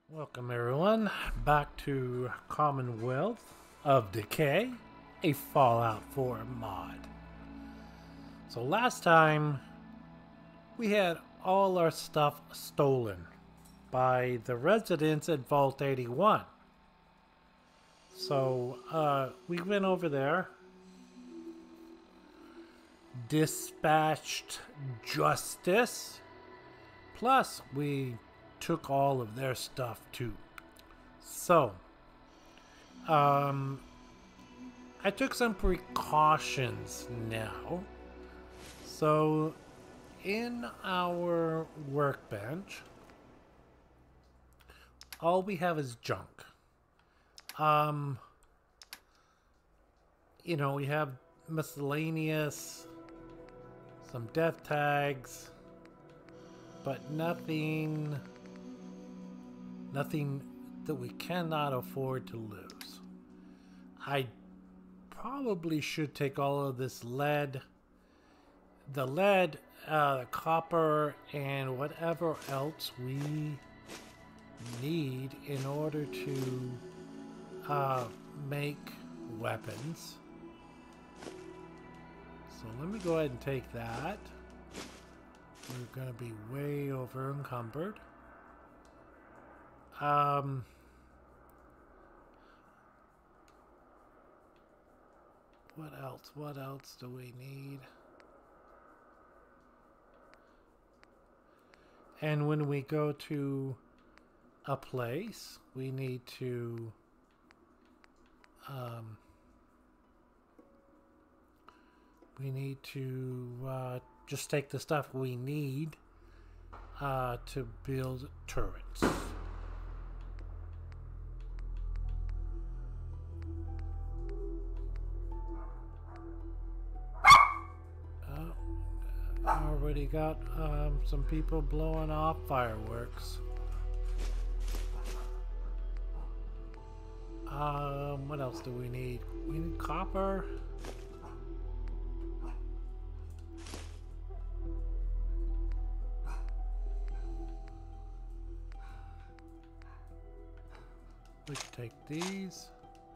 Welcome everyone back to Commonwealth of Decay, a Fallout 4 mod. So last time we had all our stuff stolen by the residents at Vault 81. So we went over there, dispatched justice, plus we took all of their stuff too. So, I took some precautions now. So, in our workbench, all we have is junk. You know, we have miscellaneous, some death tags, but nothing that we cannot afford to lose. I probably should take all of this lead, the copper, and whatever else we need in order to make weapons. So let me go ahead and take that. We're going to be way over encumbered. What else? What else do we need? And when we go to a place, we need to just take the stuff we need to build turrets. Already got some people blowing off fireworks. What else do we need? We need copper. We can take these.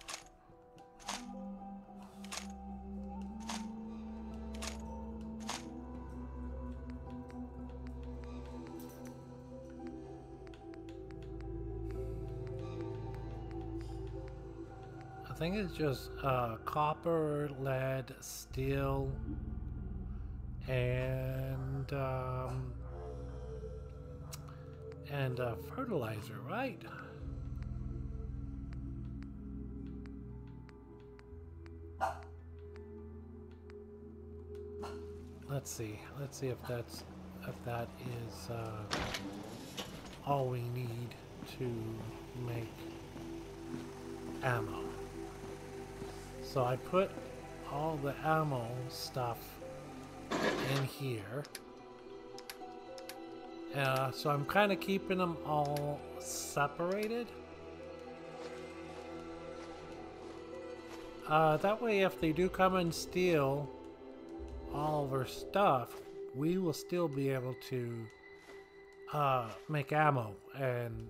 I think it's just copper, lead, steel, and fertilizer, right? Let's see if that is all we need to make ammo. So I put all the ammo stuff in here. So I'm kind of keeping them all separated. That way if they do come and steal all of our stuff, we will still be able to make ammo and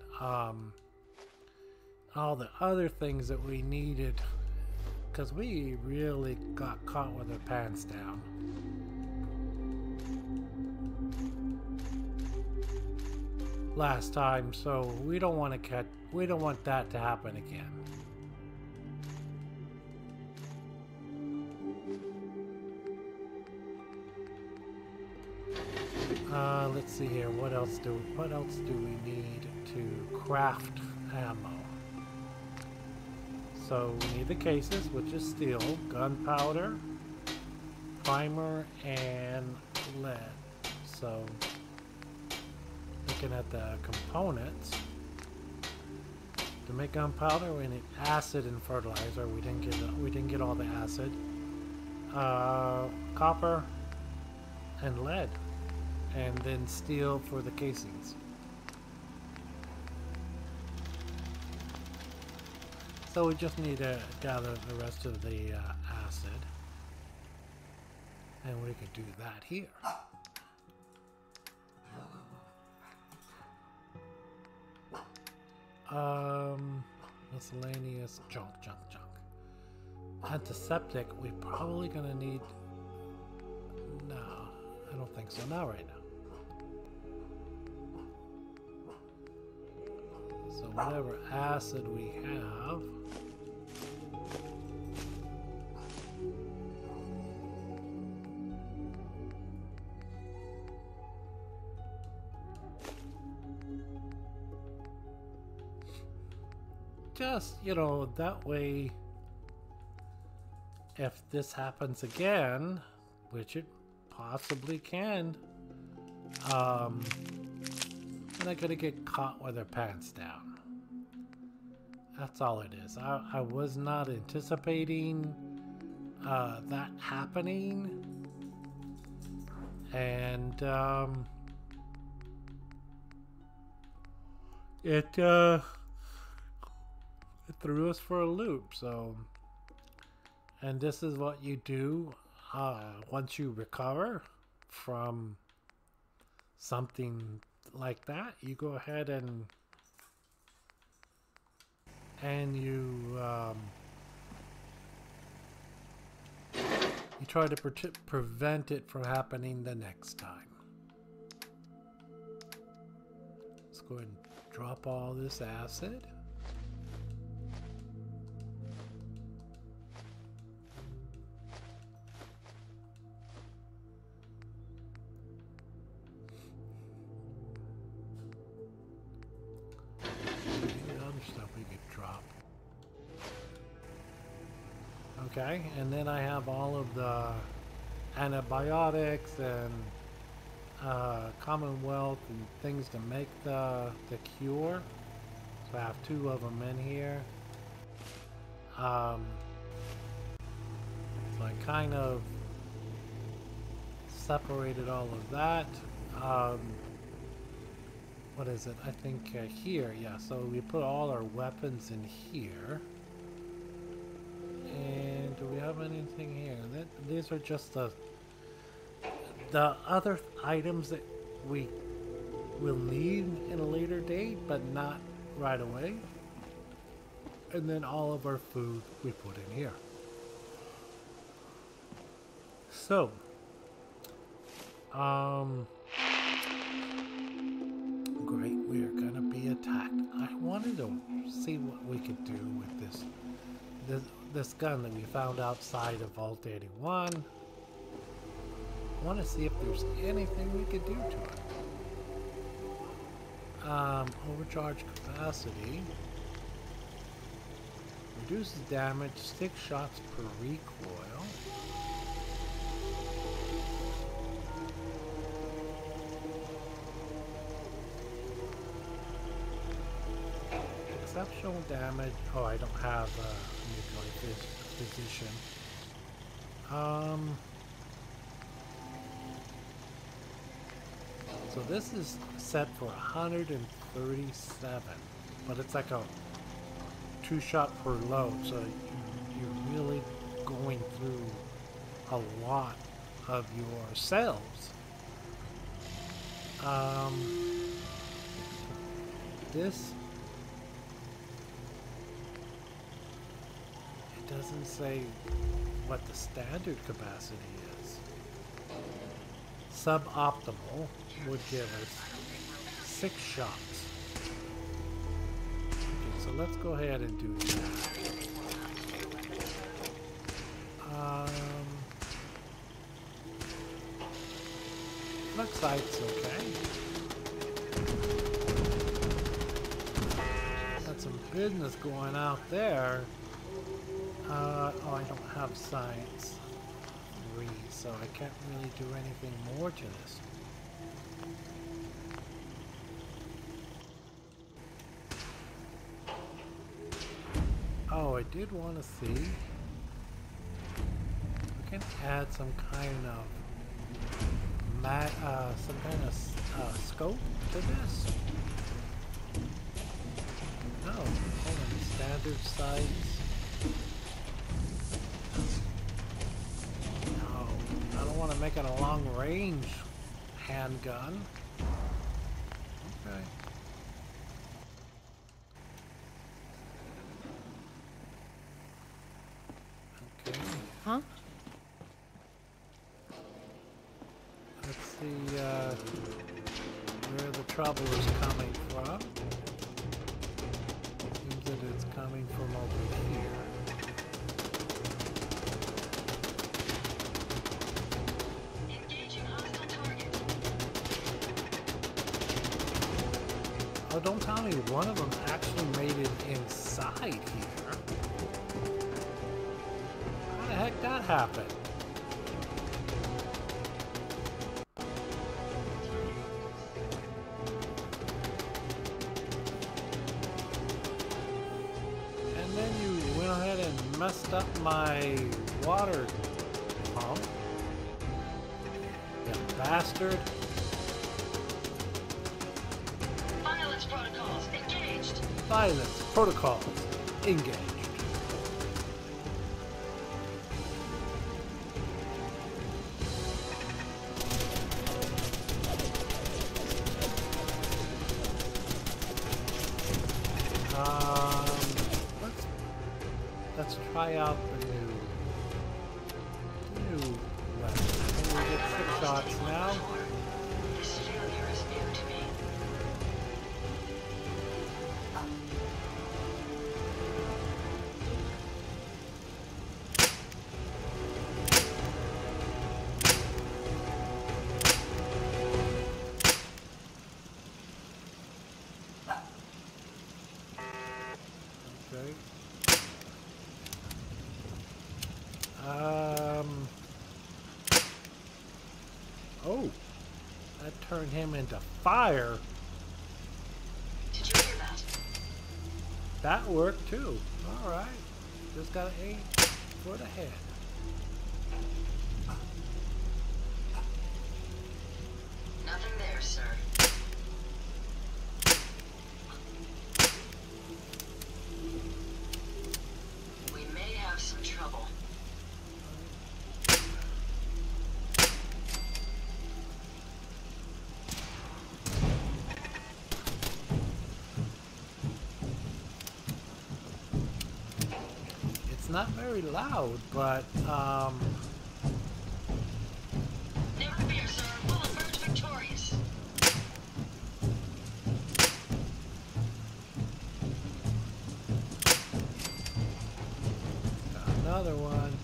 all the other things that we needed, because we really got caught with our pants down. Last time, so we don't want that to happen again. Let's see here. What else do we need to craft ammo? So we need the cases, which is steel, gunpowder, primer, and lead. So looking at the components, to make gunpowder we need acid and fertilizer. We didn't get all the acid. Copper and lead, and then steel for the casings. So we just need to gather the rest of the acid, and we can do that here. Miscellaneous junk. Antiseptic, we're probably gonna need... No, I don't think so. Not right now. So whatever acid we have... Just, you know, that way, if this happens again, which it possibly can, they're not gonna get caught with their pants down. That's all it is. I was not anticipating that happening, and it threw us for a loop. So, and this is what you do once you recover from something like that. You go ahead and you try to prevent it from happening the next time. Let's go ahead and drop all this acid. Okay, and then I have all of the antibiotics and Commonwealth and things to make the cure. So I have 2 of them in here. So I kind of separated all of that. What is it? I think here, yeah. So we put all our weapons in here. And do we have anything here? These are just the other items that we will need in a later date, but not right away. And then all of our food we put in here. So, great, we are gonna be attacked. I wanted to see what we could do with this gun that we found outside of Vault 81. I want to see if there's anything we could do to it. Overcharge capacity. Reduces damage, 6 shots per recoil. Exceptional damage. Oh, I don't have nuclear physician. So this is set for 137, but it's like a 2-shot per load, so you're really going through a lot of your cells. This, it doesn't say what the standard capacity is. Suboptimal would give us 6 shots. Okay, so let's go ahead and do that. Looks like it's okay. Got some business going out there. Oh, I don't have science 3, so I can't really do anything more to this. Oh, I did want to see. We can add some kind of scope to this. No, only standard sights. No, I don't want to make it a long range handgun. Okay. Huh? Let's see where the trouble is coming from. Seems that it's coming from over here. Engaging hostile target. Oh, don't tell me one of them actually made it inside here. How the heck that happened? And then you went ahead and messed up my water pump. You bastard. Violence protocols engaged. Violence protocols engaged. Let's try out the new weapon. I think we get 6 shots now. This failure is new to me. Okay. Oh, that turned him into fire. Did you hear that? That worked too. All right, just gotta aim for the head. Nothing there, sir. We may have some trouble. It's not very loud, but Never fear, sir. We'll emerge victorious. got another one.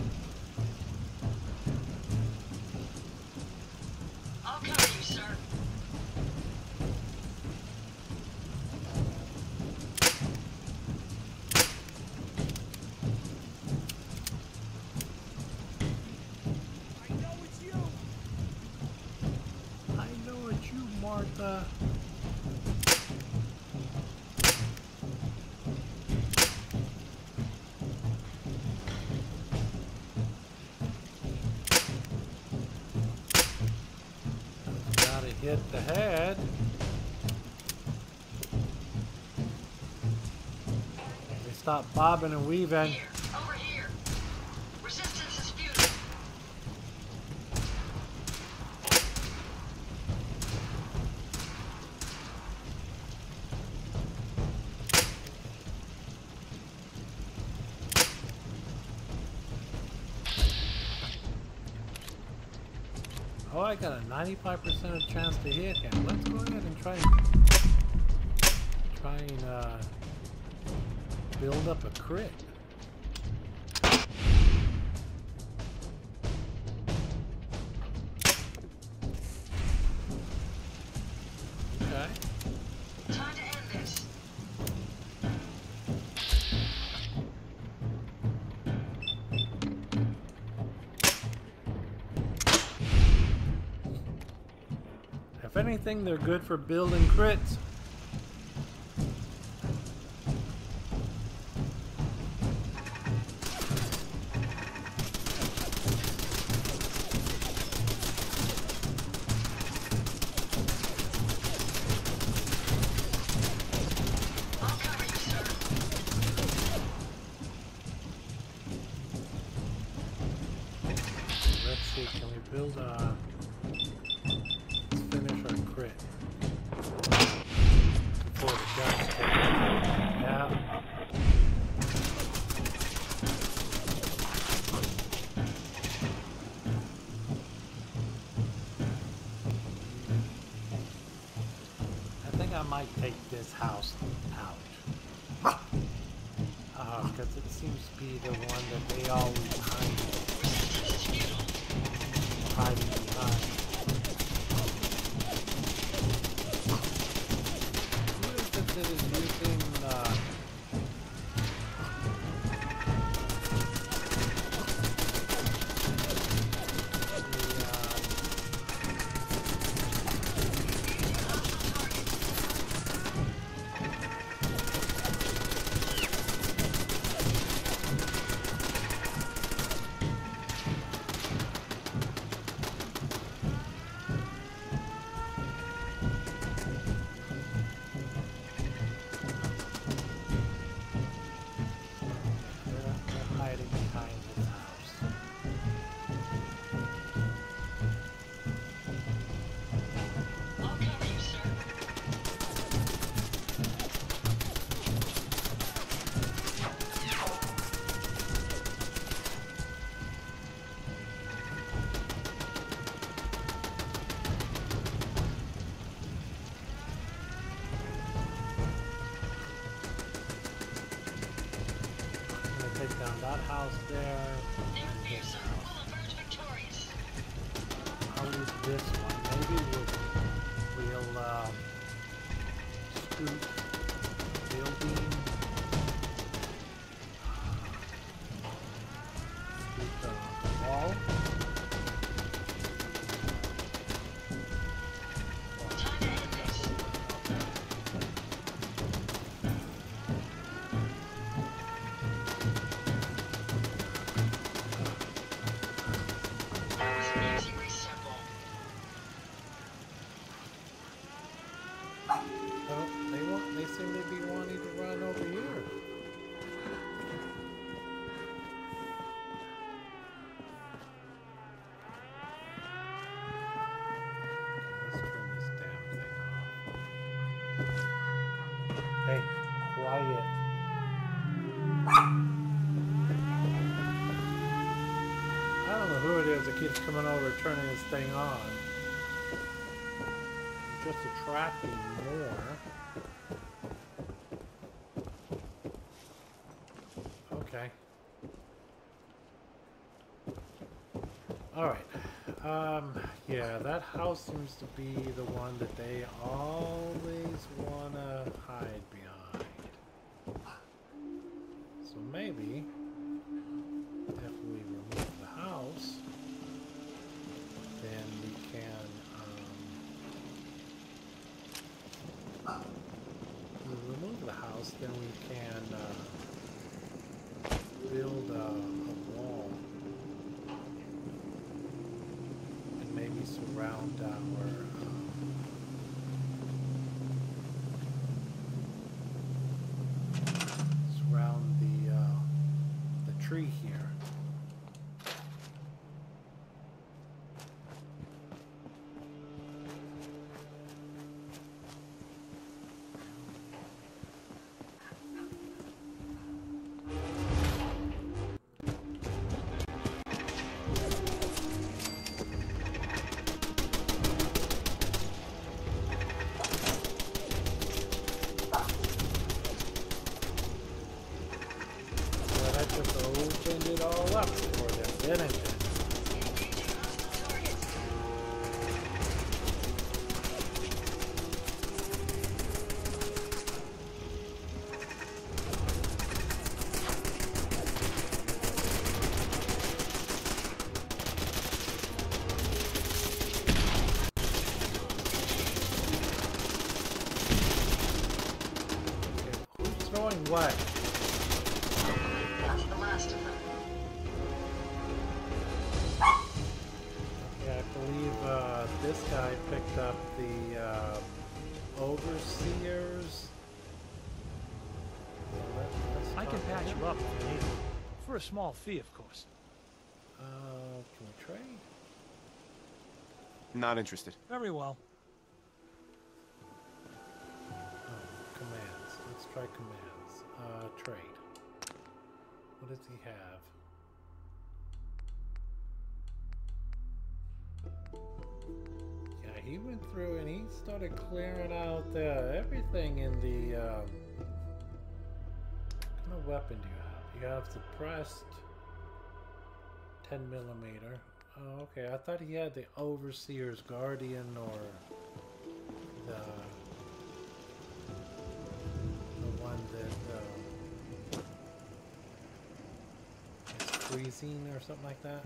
I'll cover you, sir. I know it's you, Martha. Gotta hit the head. They stop bobbing and weaving. Here, over here. Resistance is futile. Oh, I got a 95% chance to hit him. Let's go ahead and try and build up a crit. Okay. Time to end this. If anything, they're good for building crits. I'll cover you, sir. Let's see, can we build a... Let's finish our crit. might take this house out. Because it seems to be the one that they always hide hiding behind. Who is it that is using that house there, and this house. I'll use this one. Maybe we'll scoot building. Scoot the wall. They seem to be wanting to run over here. Let's turn this damn thing off. Hey, quiet. I don't know who it is that keeps coming over turning this thing on. It's just attracting more. Okay. Alright. Yeah, that house seems to be the one that they always want to hide behind. So maybe if we remove the house, then we can remove the house, then we can build a wall and maybe surround the tree here. Opened it all up for them, didn't it? Okay, who's throwing what? This guy picked up the overseers. I can patch you up if you need it. For a small fee, of course. Can we trade? Not interested. Very well. Oh, commands. Let's try commands. Trade. What does he have? He he went through and he started clearing out everything in the. What kind of weapon do you have? You have suppressed 10 millimeter. Oh, okay. I thought he had the Overseer's Guardian or the one that is freezing or something like that.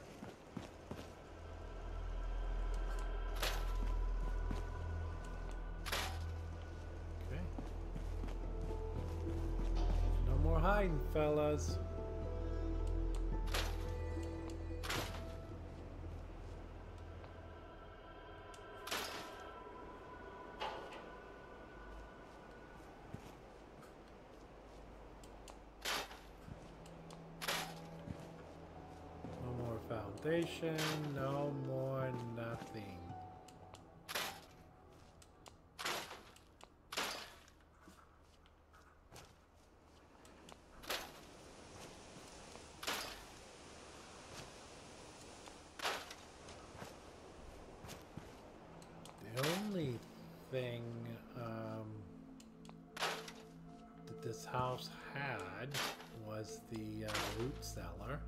Okay. No more hiding, fellas. Foundation, no more nothing. The only thing that this house had was the loot cellar.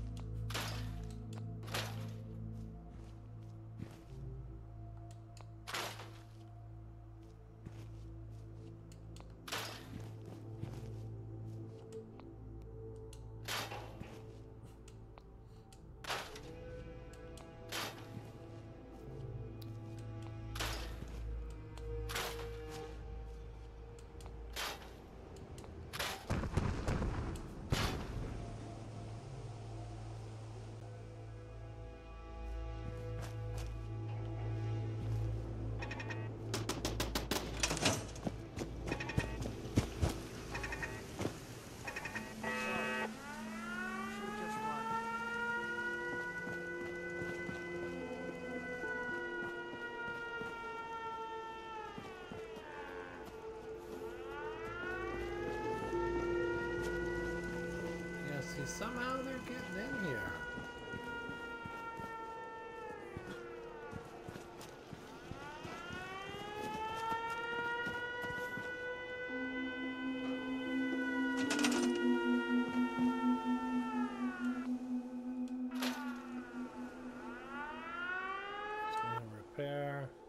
Somehow they're getting in here. Just gonna repair.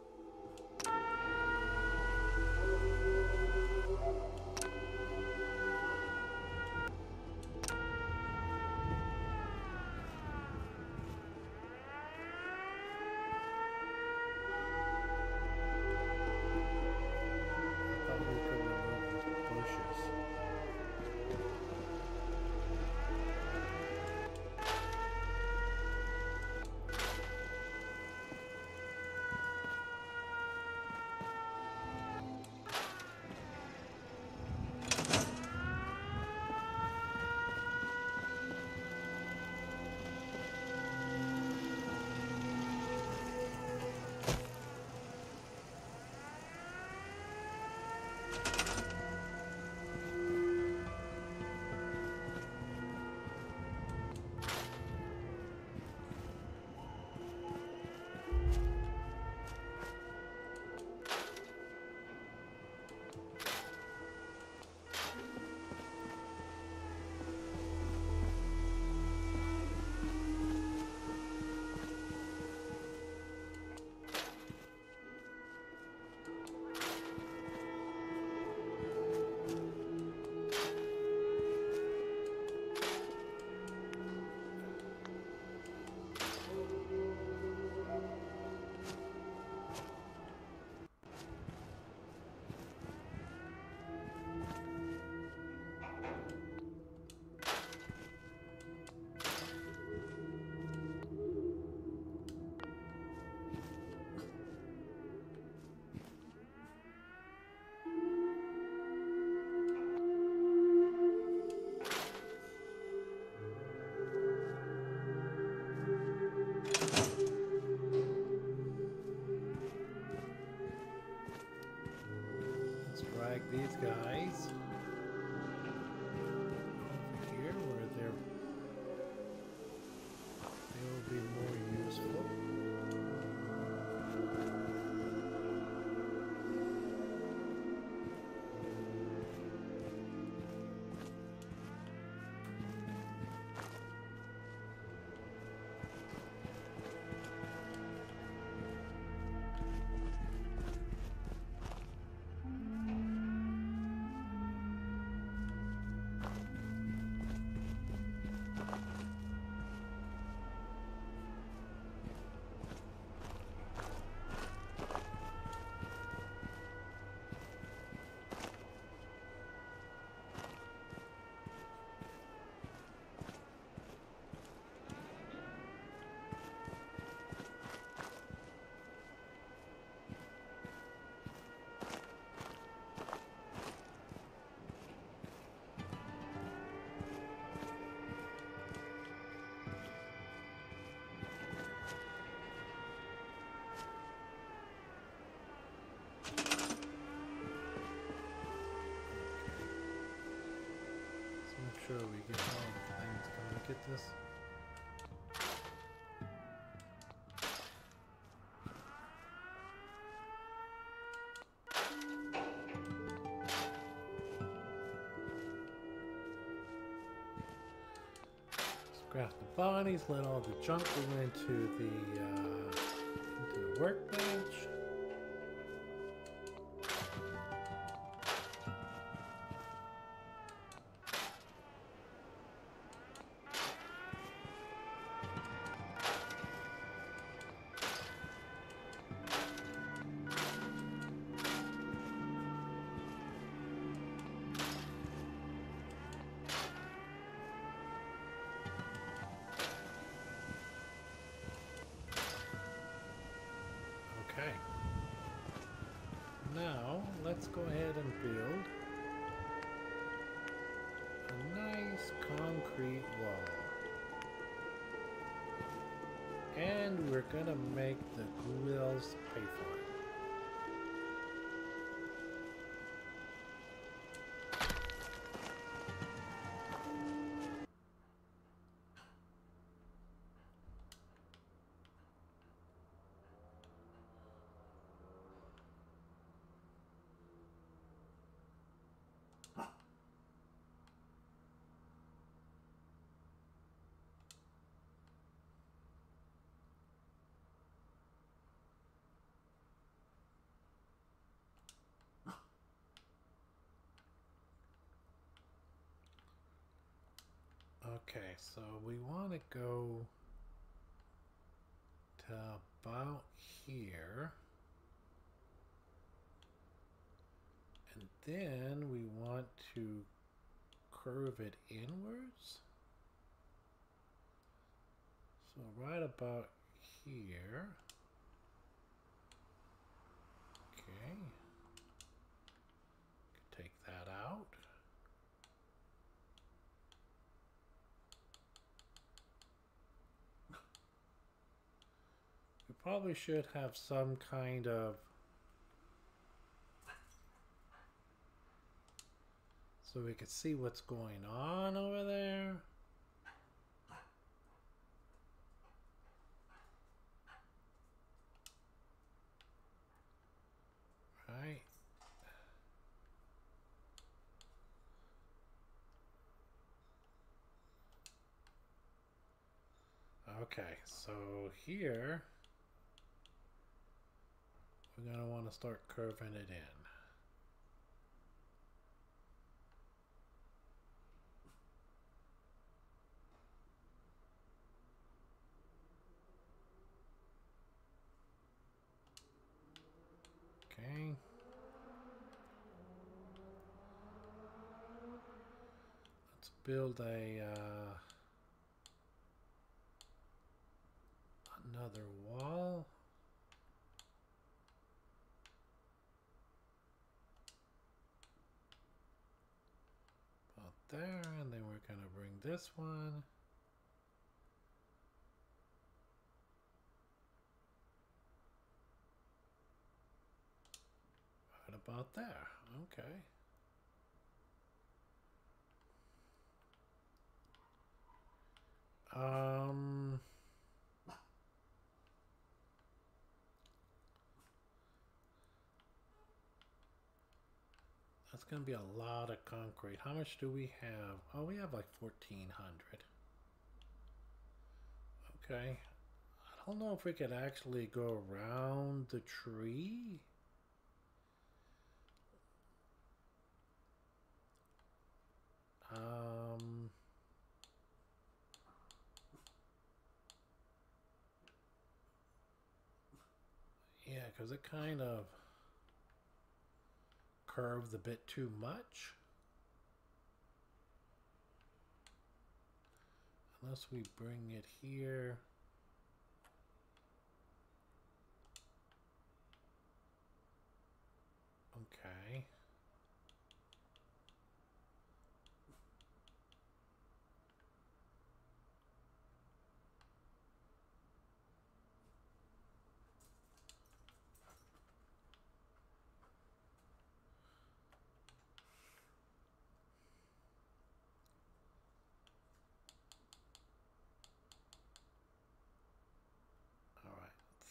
These guys over here where they will be more useful. sure we get all the things to look at this. Scrap the bodies, let all the junk go into the workbench. Okay. Now, let's go ahead and build a nice concrete wall. And we're gonna make the ghouls pay for it. Okay, so we want to go to about here. And then we want to curve it inwards. So right about here. Okay. Take that out. We probably should have some kind of, so we could see what's going on over there. Right. Okay, so here we're going to want to start curving it in. Okay. Let's build another wall. About there, and then we're going to bring this one right about there. Okay. That's going to be a lot of concrete. How much do we have? Oh, we have like 1,400. Okay. I don't know if we could actually go around the tree. Yeah, because it kind of curved a bit too much. Unless we bring it here. Okay.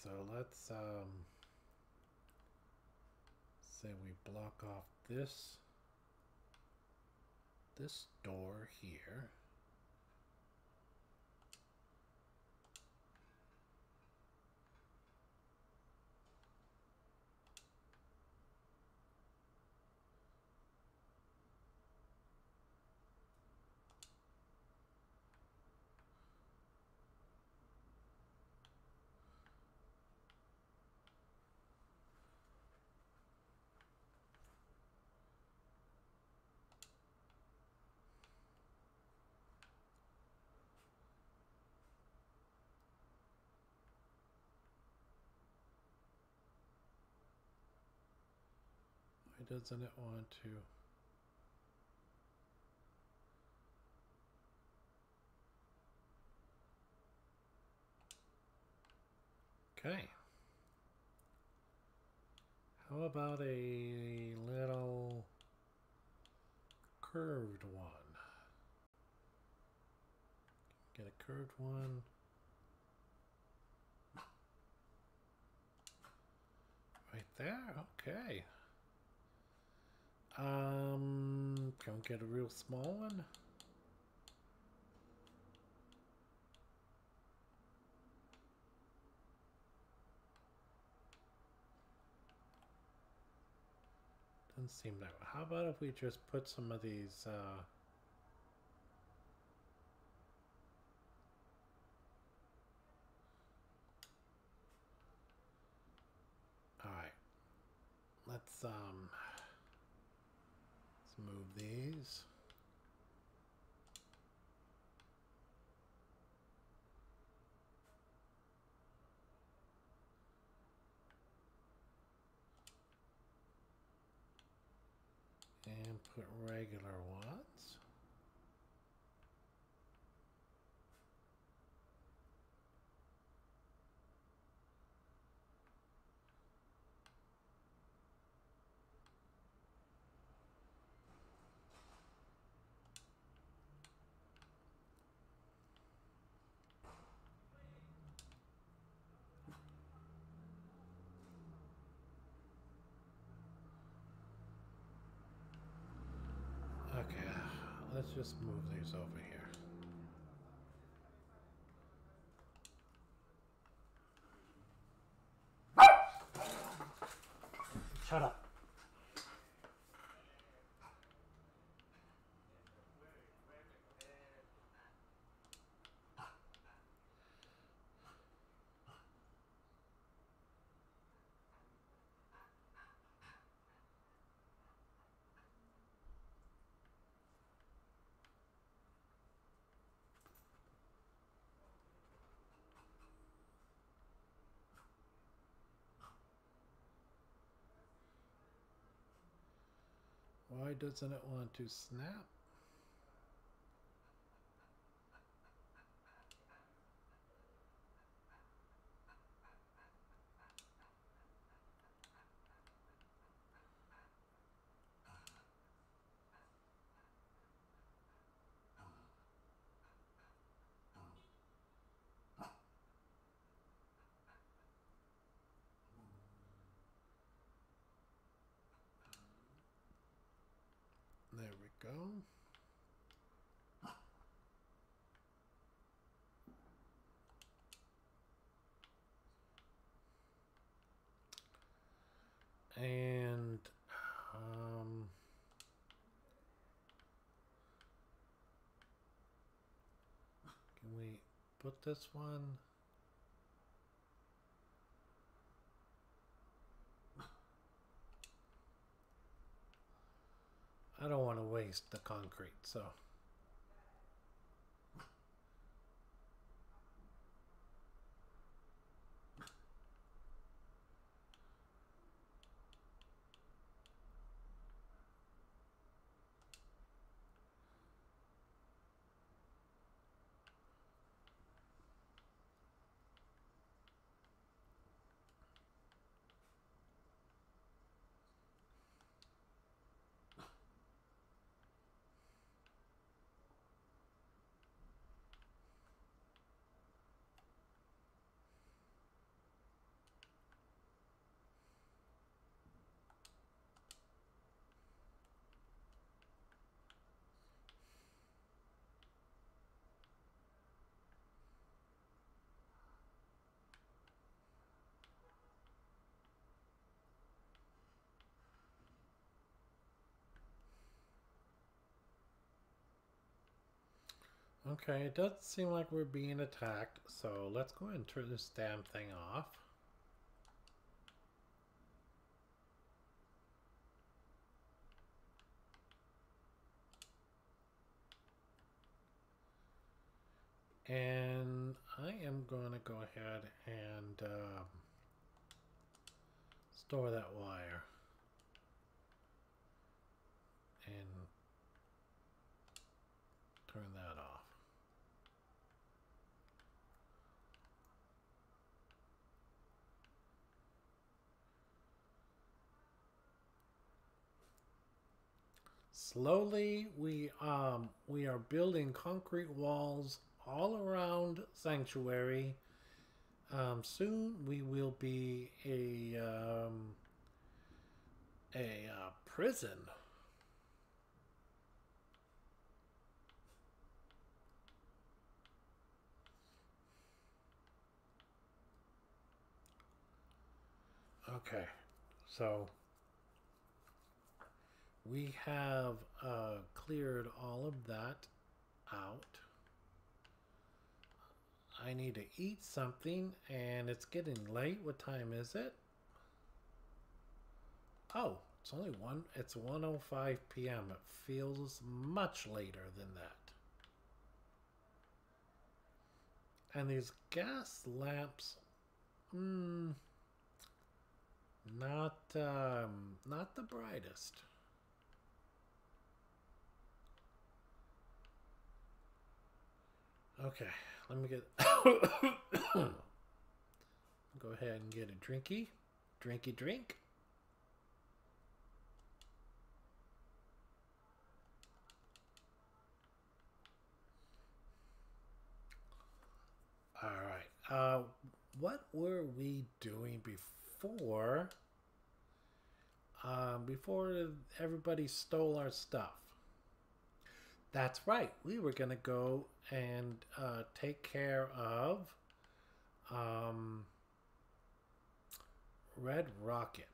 so let's say we block off this door here. Why doesn't it want to? Okay. How about a little curved one? Get a curved one. Right there, okay. Can we get a real small one? Doesn't seem that way. How about if we just put some of these, alright. Let's move these. And put regular ones. Okay, let's just move these over here. Shut up. Why doesn't it want to snap? There we go. And can we put this one? I don't want to waste the concrete, so Okay, it doesn't seem like we're being attacked, so let's go ahead and turn this damn thing off. And I am going to go ahead and store that wire and turn that off. Slowly, we are building concrete walls all around Sanctuary. Soon we will be a prison. Okay, so we have cleared all of that out. I need to eat something, and it's getting late. What time is it? Oh, it's only it's 1:05 p.m. It feels much later than that. And these gas lamps, not the brightest. Okay, let me get go ahead and get a drinky drink. All right. What were we doing before? Before everybody stole our stuff. That's right. We were gonna go and take care of Red Rocket.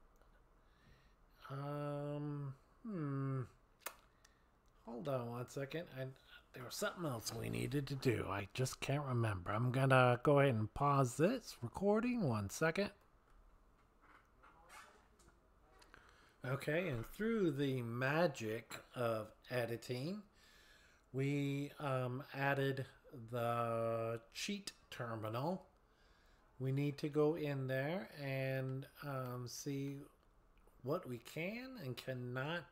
Hold on one second. There was something else we needed to do. I just can't remember. I'm gonna go ahead and pause this recording 1 second. Okay, and through the magic of editing, we added the cheat terminal. We need to go in there and see what we can and cannot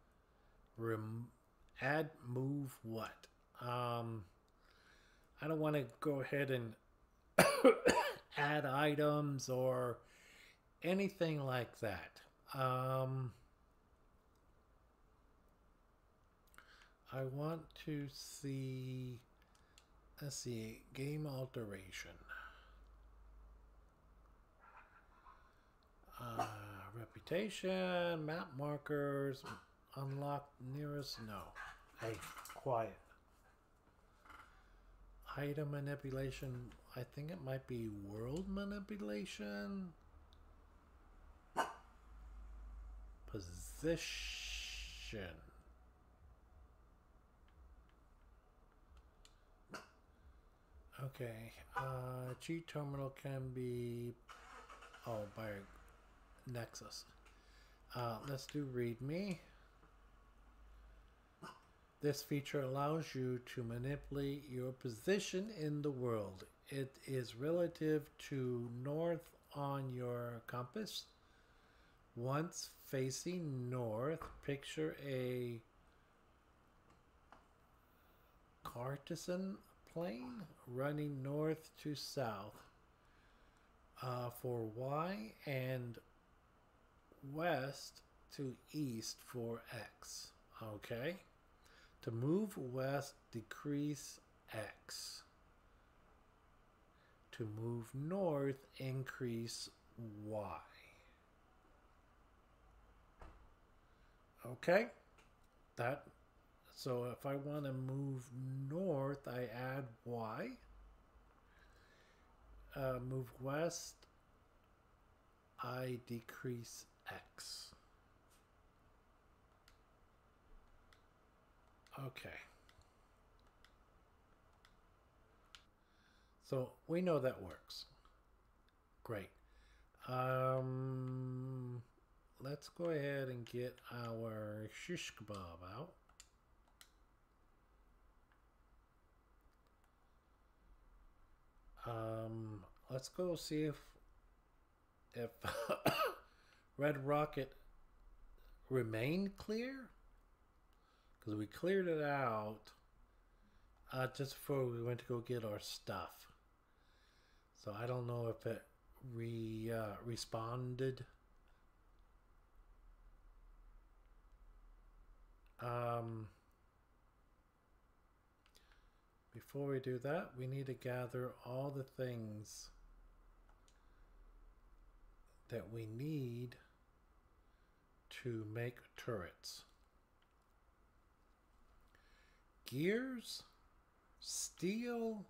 move what. I don't want to go ahead and add items or anything like that. I want to see, let's see, game alteration. Reputation, map markers, unlock nearest, no. Hey, quiet. Item manipulation, I think it might be world manipulation. Position. Okay, cheat terminal can be, by Nexus. Let's do README. This feature allows you to manipulate your position in the world. It is relative to north on your compass. Once facing north, picture a Cartesian plane running north to south for Y and west to east for X. Okay? To move west, decrease X. To move north, increase Y. Okay? So if I want to move north, I add Y. Move west, I decrease X. Okay. So we know that works. Great. Let's go ahead and get our shish kebab out. Let's go see if Red Rocket remained clear, because we cleared it out just before we went to go get our stuff. So I don't know if it responded. Before we do that, we need to gather all the things that we need to make turrets. Gears, steel,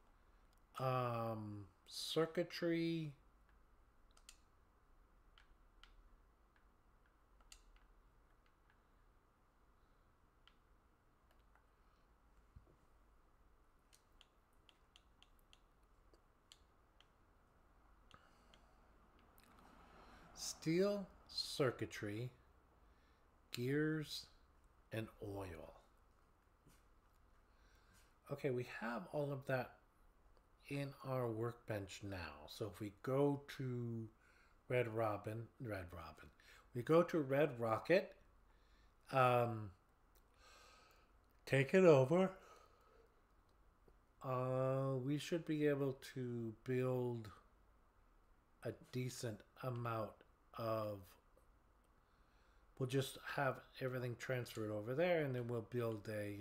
circuitry, circuitry, gears, and oil. Okay, we have all of that in our workbench now. So if we go to Red Robin, we go to Red Rocket, take it over. We should be able to build a decent amount of, we'll just have everything transferred over there, and then we'll build a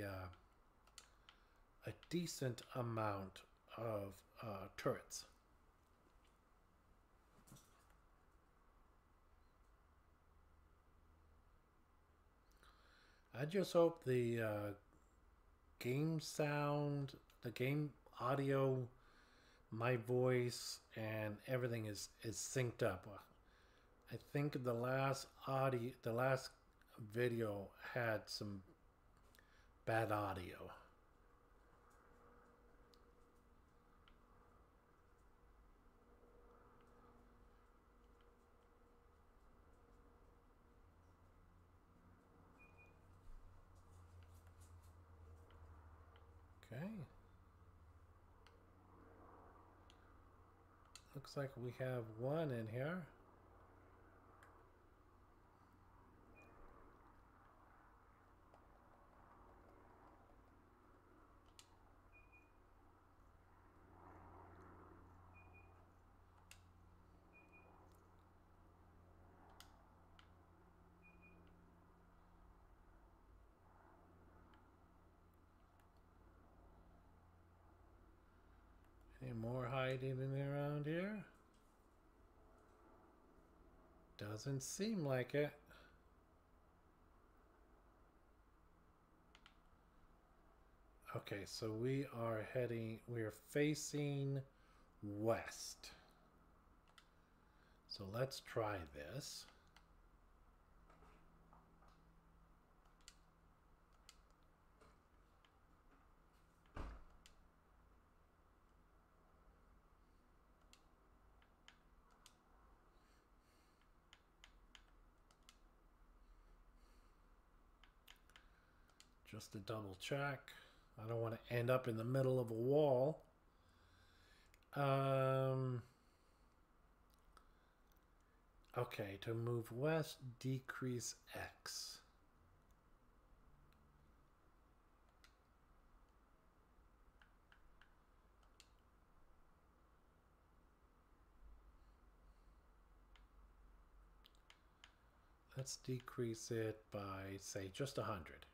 decent amount of turrets. I just hope the game sound, the game audio, my voice, and everything is synced up. I think the last video had some bad audio. Okay. Looks like we have one in here. Any more hiding in around here? Doesn't seem like it. Okay, so we are facing west. So let's try this. Just to double check. I don't want to end up in the middle of a wall. Okay, to move west, decrease X. Let's decrease it by, say, just 100.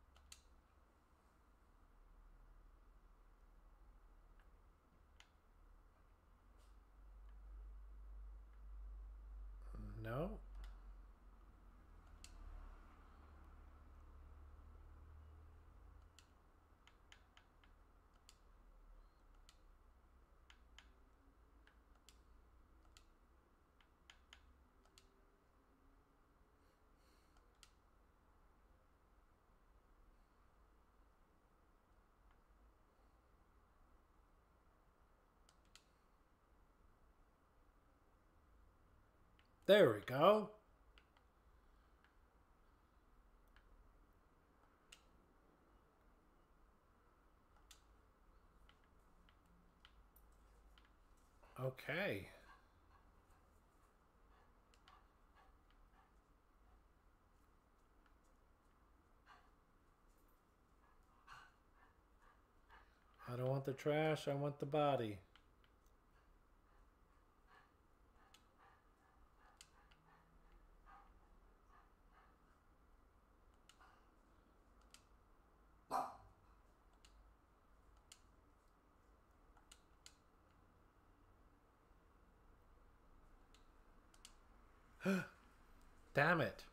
No. There we go. Okay. I don't want the trash, I want the body. Damn it.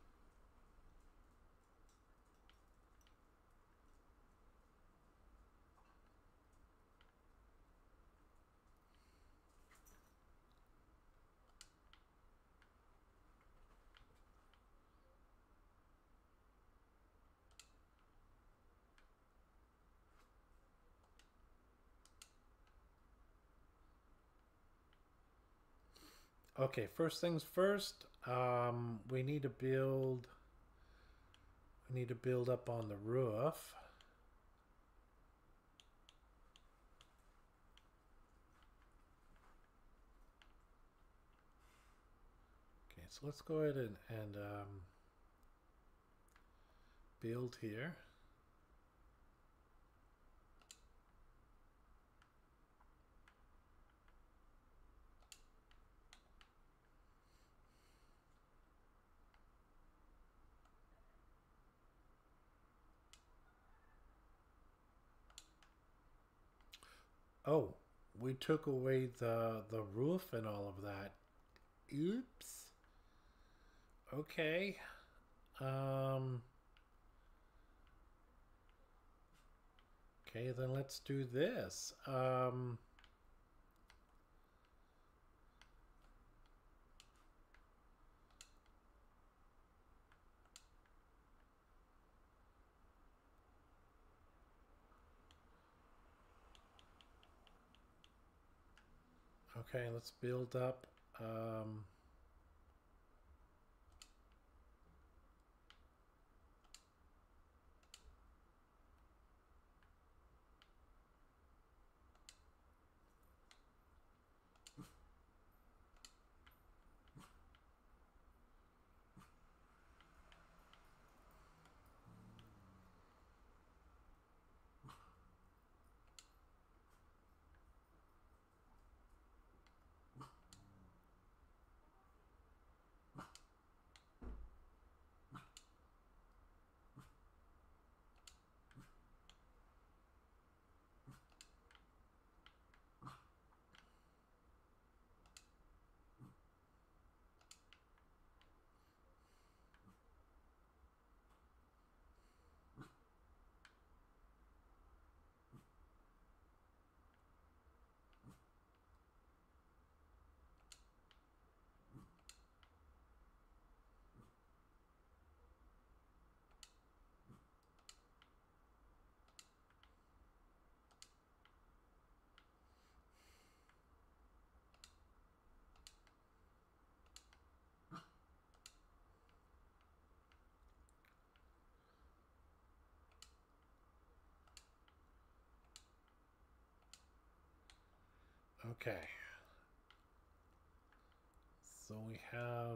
Okay, first things first, we need to build up on the roof. Okay, so let's go ahead and build here. Oh, we took away the roof and all of that. Oops. Okay. Okay, then let's do this. Okay, let's build up. Okay. So we have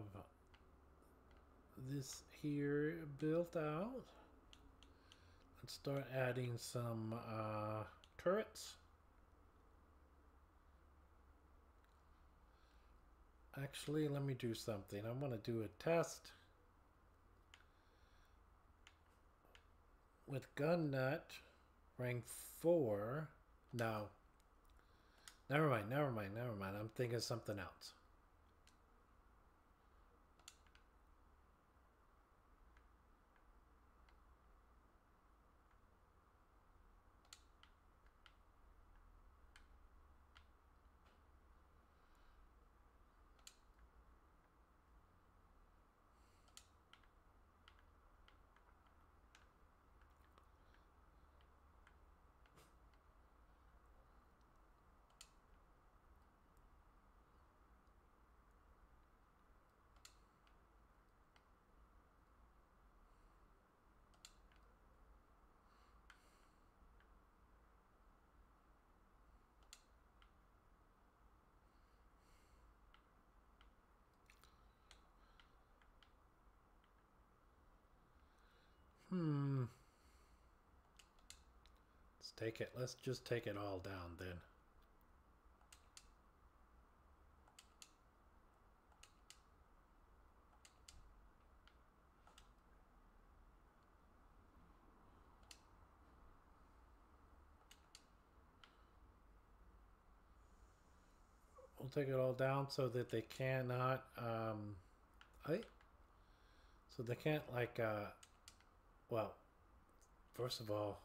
this here built out. Let's start adding some turrets. Actually, let me do something. I'm going to do a test with gun nut rank 4. No. Never mind. I'm thinking something else. Let's take it. Let's just take it all down then. We'll take it all down so that they cannot, so they can't like, well, first of all,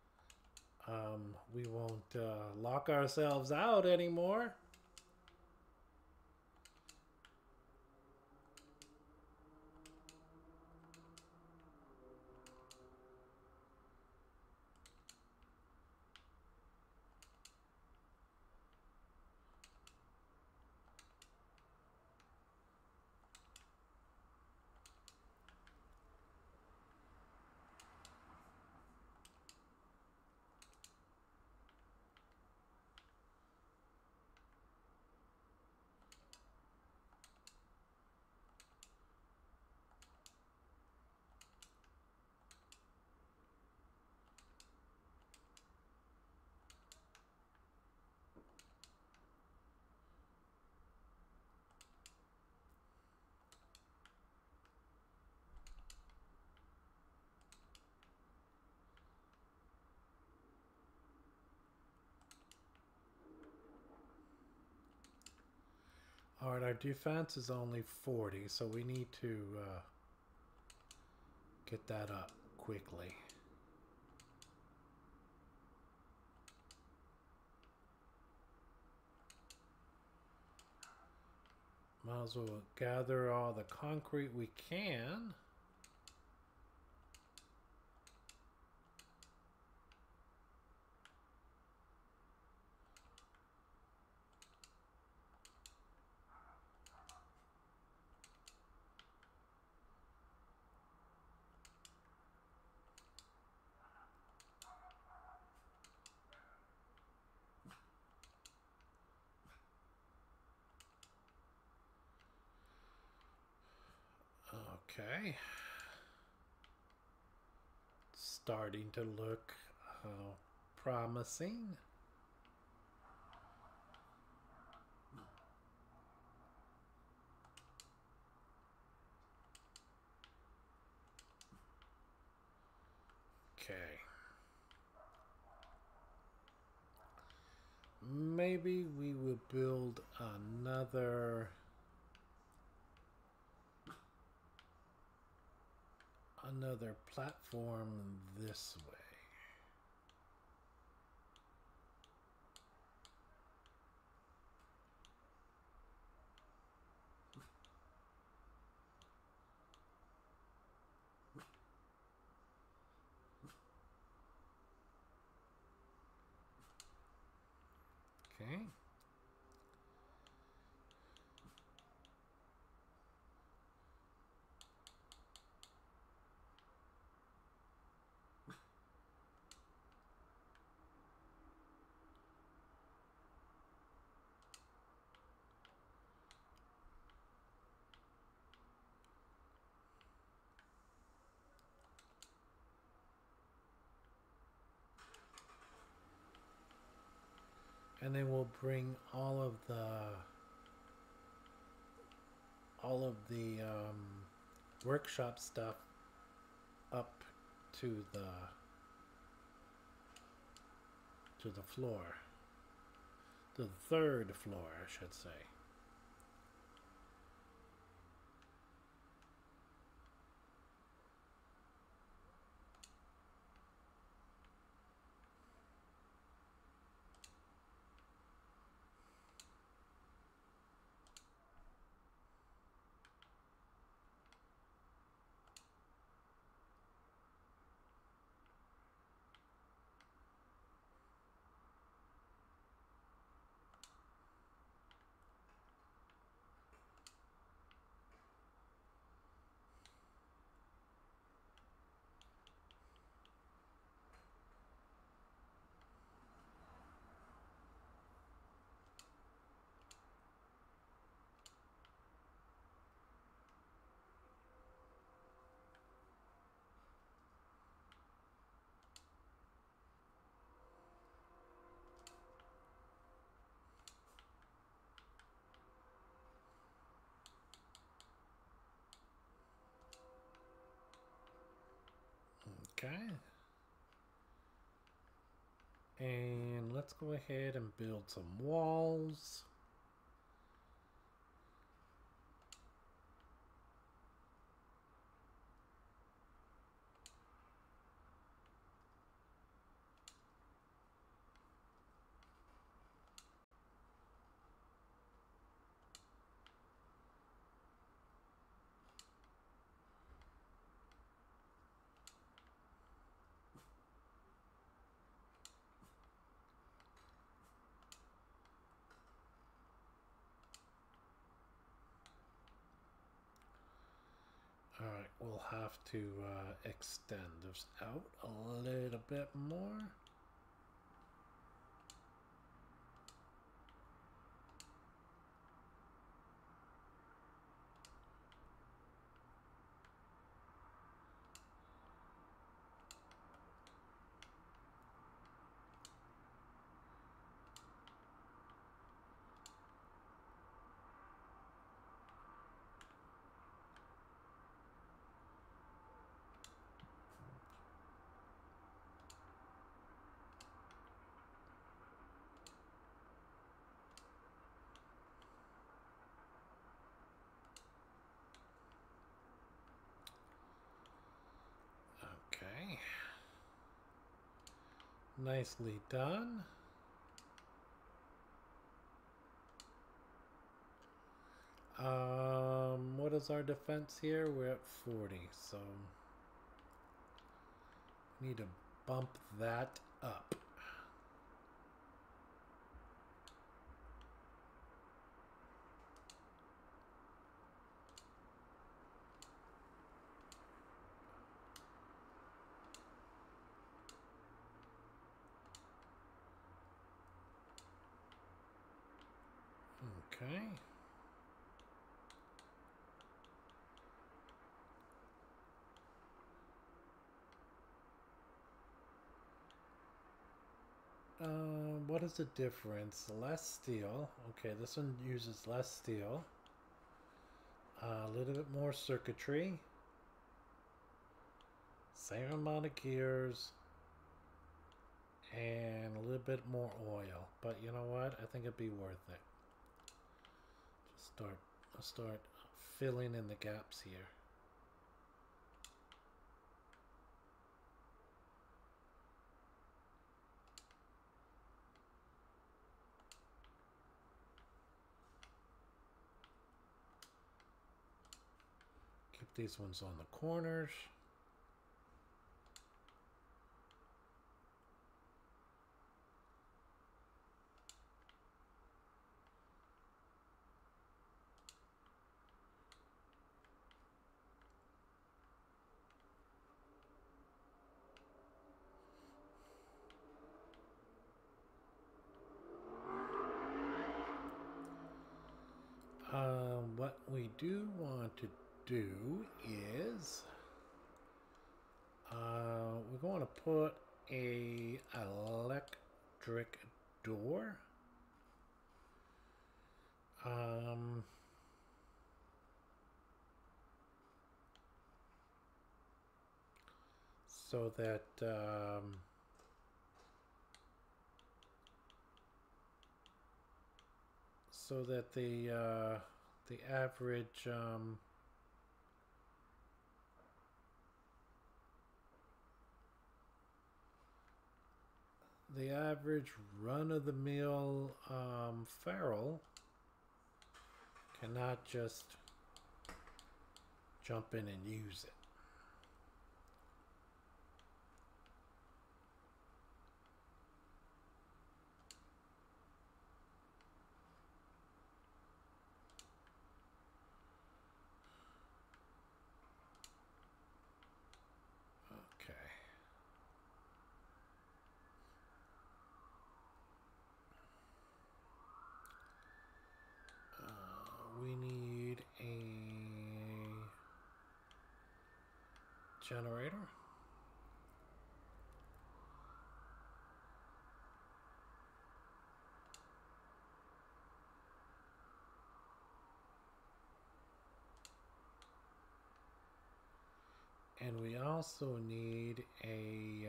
we won't lock ourselves out anymore. Alright, our defense is only 40, so we need to get that up quickly. Might as well gather all the concrete we can. Okay. Starting to look promising. Okay. Maybe we will build another platform this way. Okay. And then we'll bring all of the workshop stuff up to the floor, to the third floor, I should say. Okay. And let's go ahead and build some walls. Alright, we'll have to extend this out a little bit more. Okay. Nicely done. What is our defense here? We're at 40, so we need to bump that up. Okay. What is the difference? Less steel. Okay, this one uses less steel. A little bit more circuitry. Same amount of gears. And a little bit more oil. But you know what? I think it'd be worth it. Just start filling in the gaps here. Keep these ones on the corners. What we do want to do is we're going to put a electric door so that the average run-of-the-mill feral cannot just jump in and use it. Okay. We need a generator. And we also need a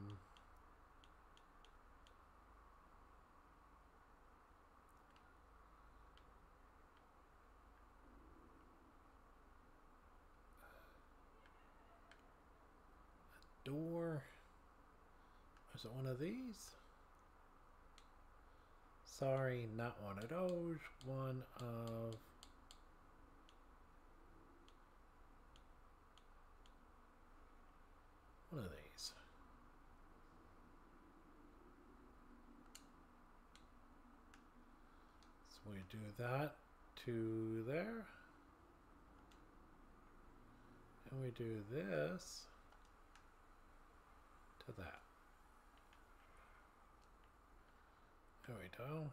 door. Is it one of these? Sorry, not one of those. One of these. So we do that to there. And we do this to that. There we go.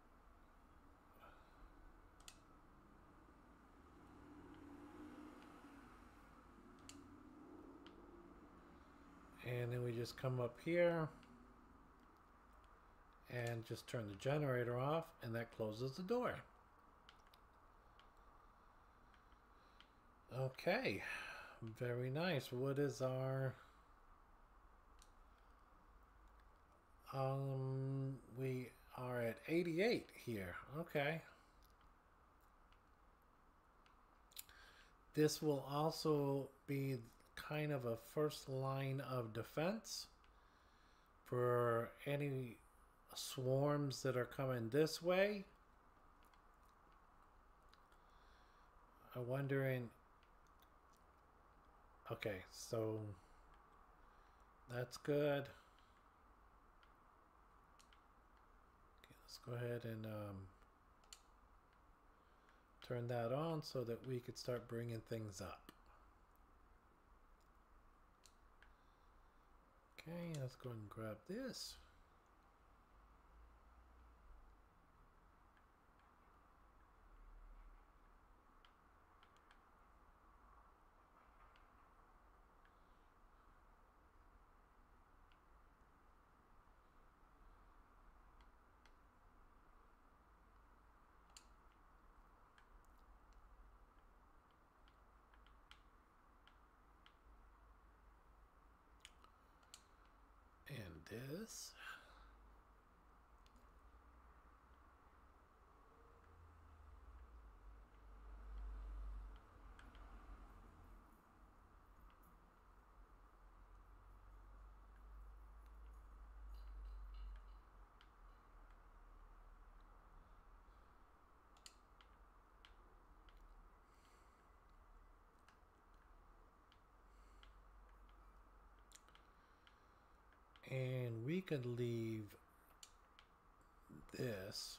And then we just come up here and just turn the generator off, and that closes the door. Okay, very nice. What is our... we are at 88 here. Okay. This will also be kind of a first line of defense for any swarms that are coming this way. I'm wondering... Okay, so that's good. Okay, let's go ahead and turn that on so that we could start bringing things up. Okay, let's go ahead and grab this. And this. And we could leave this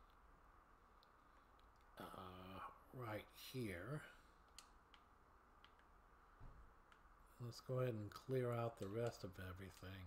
right here. Let's go ahead and clear out the rest of everything.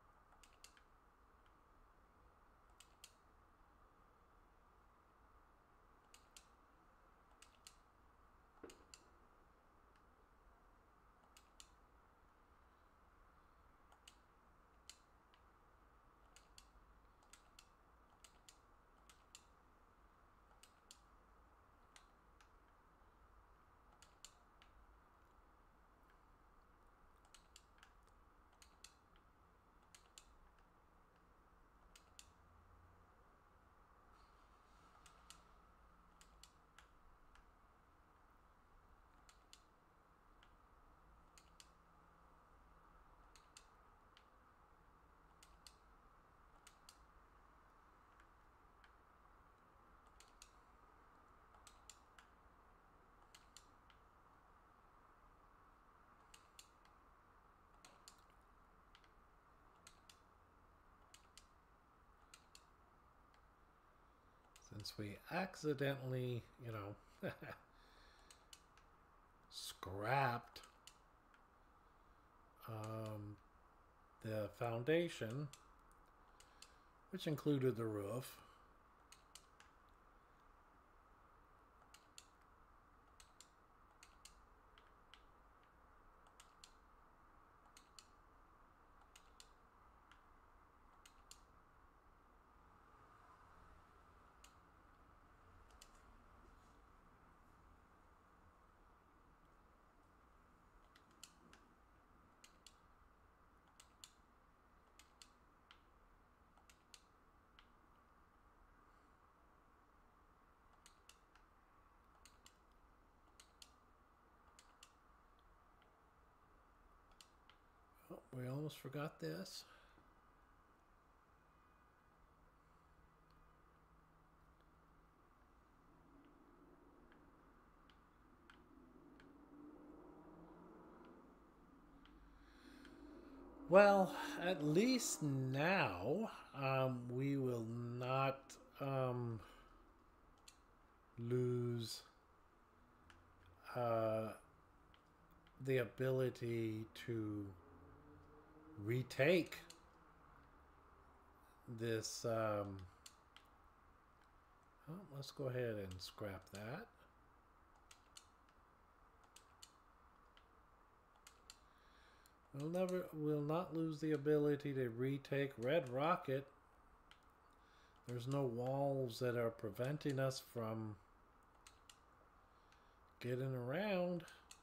Since we accidentally, you know, scrapped the foundation, which included the roof. we almost forgot this. Well, at least now we will not lose the ability to retake this. Oh, let's go ahead and scrap that. We'll not lose the ability to retake Red Rocket. There's no walls that are preventing us from getting around.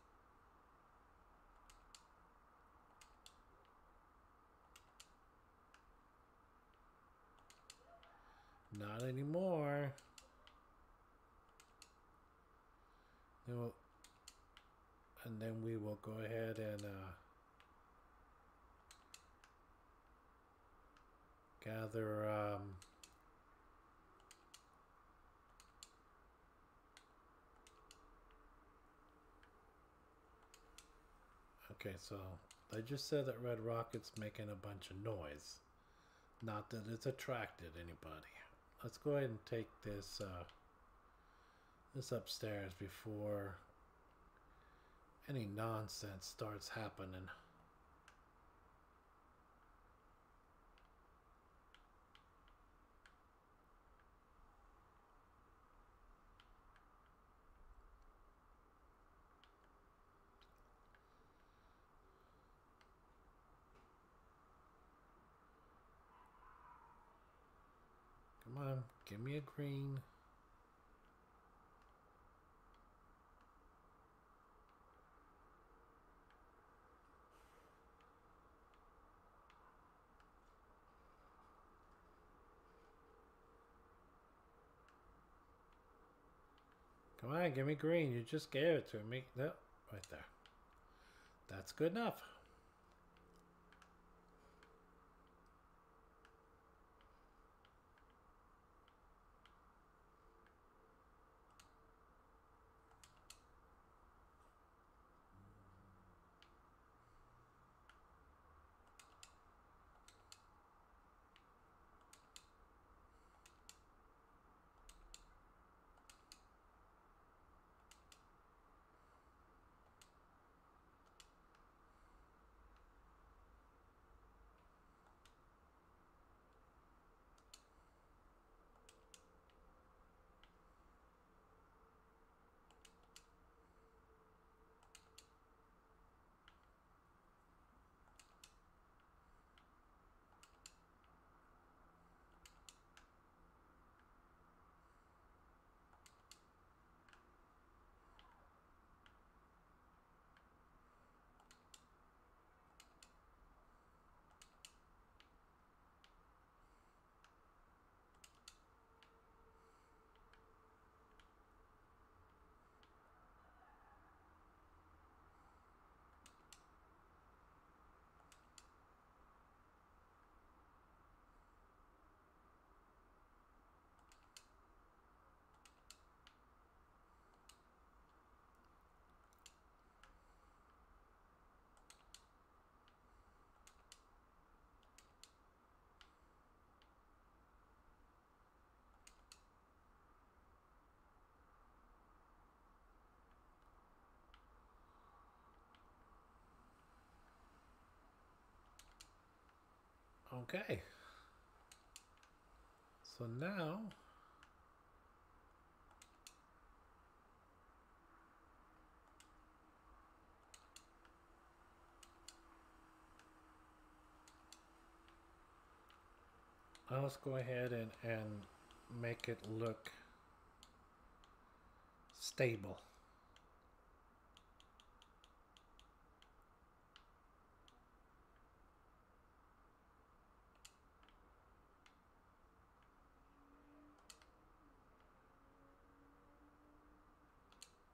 Not anymore. And then we will go ahead and gather okay, so they just said that Red Rocket's making a bunch of noise. Not that it's attracted anybody. Let's go ahead and take this this upstairs before any nonsense starts happening. Come on, give me a green. Come on, give me green. You just gave it to me. Yep, right there. That's good enough. Okay. So now let's go ahead and make it look stable.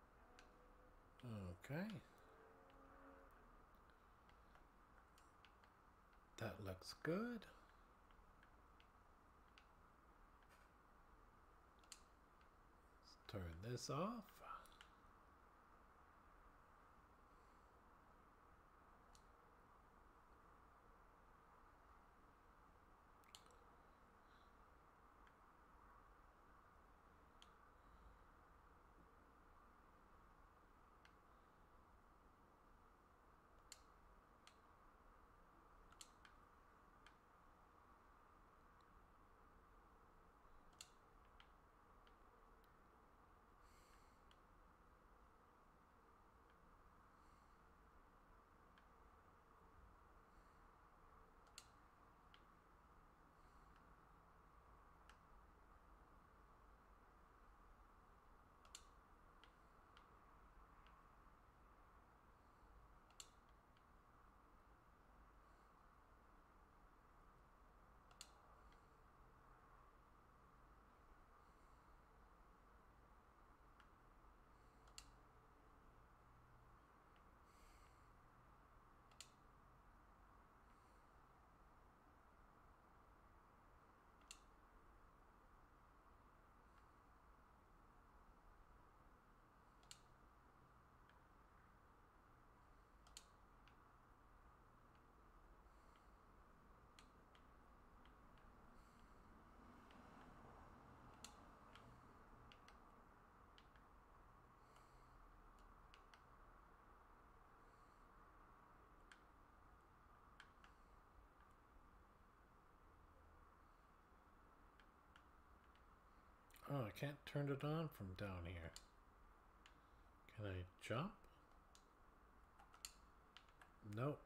Okay. That looks good. Let's turn this off. Oh, I can't turn it on from down here. Can I jump? Nope.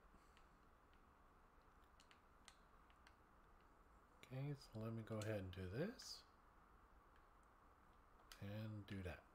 Okay, so let me go ahead and do this. And do that.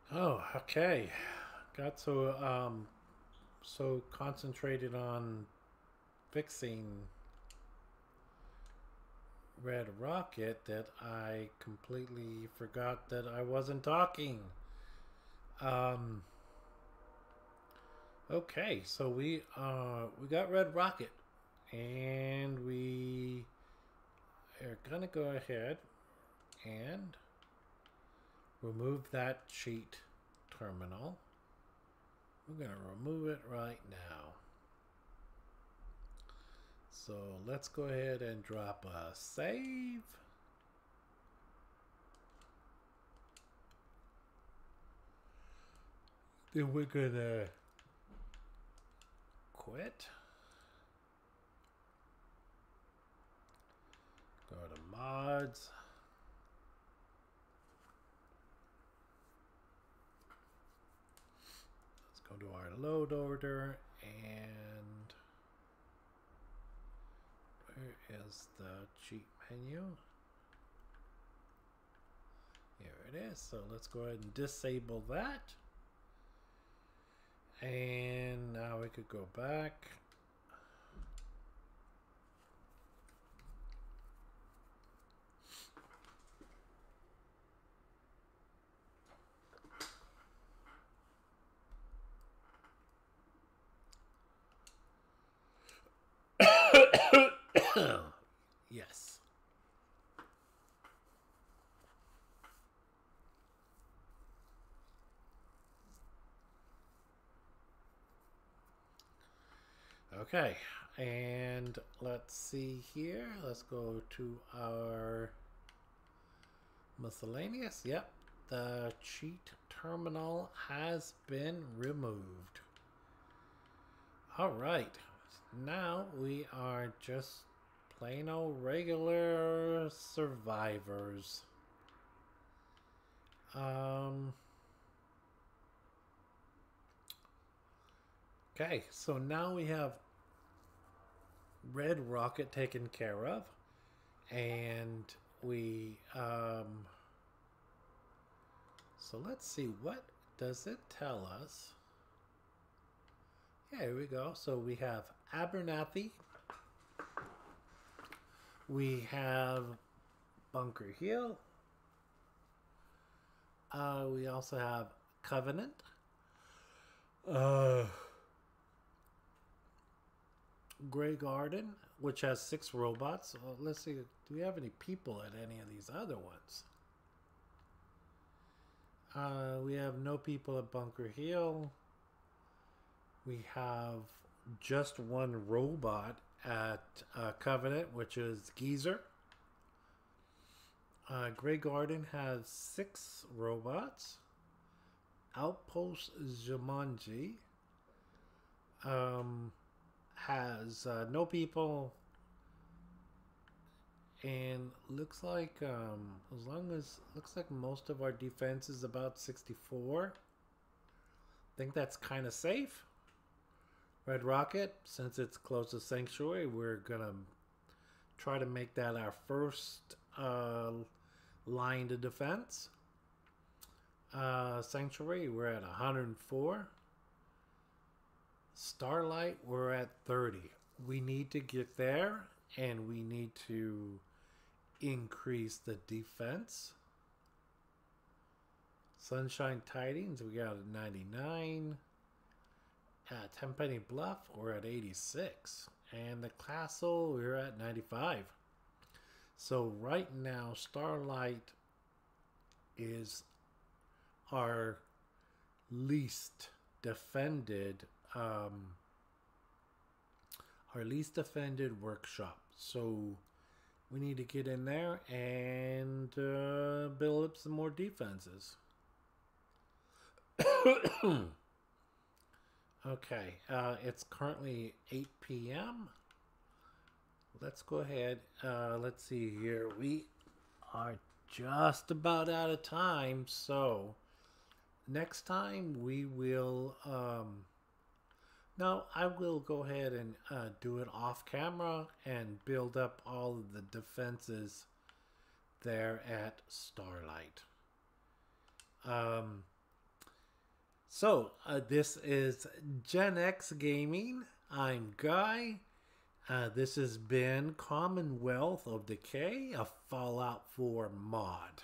Oh, okay. Got so concentrated on fixing Red Rocket that I completely forgot that I wasn't talking. Um, okay, so we got Red Rocket, and we are gonna go ahead and remove that cheat terminal. We're gonna remove it right now. So let's go ahead and drop a save. Then we're gonna quit. Go to mods. Let's go to our load order, and where is the cheat menu? Here it is. So let's go ahead and disable that. And now we could go back. Yes. Okay, and let's see here. Let's go to our miscellaneous. Yep, the cheat terminal has been removed. All right, now we are just plain old regular survivors. Okay, so now we have Red Rocket taken care of, and we so let's see, what does it tell us? Yeah, here we go. So we have Abernathy, we have Bunker Hill, we also have Covenant, Grey Garden, which has 6 robots. Well, let's see, do we have any people at any of these other ones? We have no people at Bunker Hill. We have just 1 robot at Covenant, which is Geezer. Grey Garden has 6 robots. Outpost Jumanji has no people, and looks like as long as looks like most of our defense is about 64. I think that's kind of safe. Red Rocket, since it's close to Sanctuary, we're gonna try to make that our first line to defense. Sanctuary, we're at 104. Starlight, we're at 30. We need to get there, and we need to increase the defense. Sunshine Tidings, we got a 99. Tenpenny Bluff, we're at 86. And the Castle, we're at 95. So right now, Starlight is our least defended workshop. So we need to get in there and build up some more defenses. Okay, it's currently 8 p.m. Let's go ahead. Let's see here. We are just about out of time, so next time we will no, I will go ahead and do it off camera and build up all of the defenses there at Starlight. So, this is Gen X Gaming. I'm Guy. This has been Commonwealth of Decay, a Fallout 4 mod.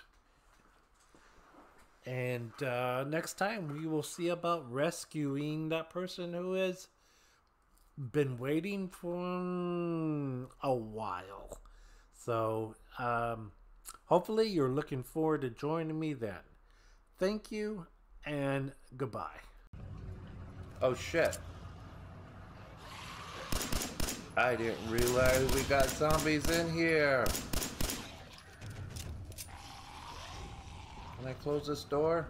And next time we will see about rescuing that person who has been waiting for a while. So, hopefully you're looking forward to joining me then. Thank you. And goodbye. Oh shit. I didn't realize we got zombies in here. Can I close this door?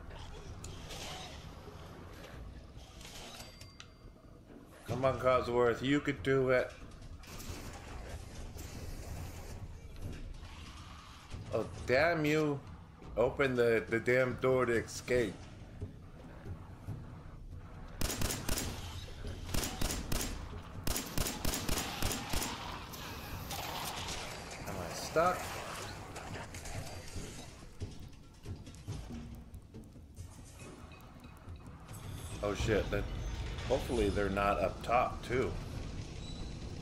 Come on, Cosworth, you could do it. Oh, damn you. Open the damn door to escape. Stuck. Oh shit, hopefully they're not up top too.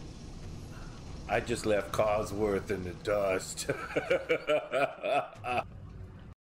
I just left Cosworth in the dust.